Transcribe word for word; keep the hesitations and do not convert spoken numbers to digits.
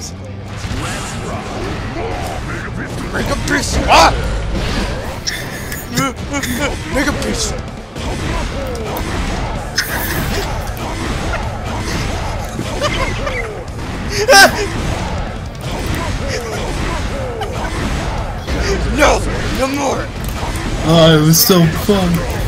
beast! Mega beast! Ah! Mega beast! No! No more! Oh, it was so fun.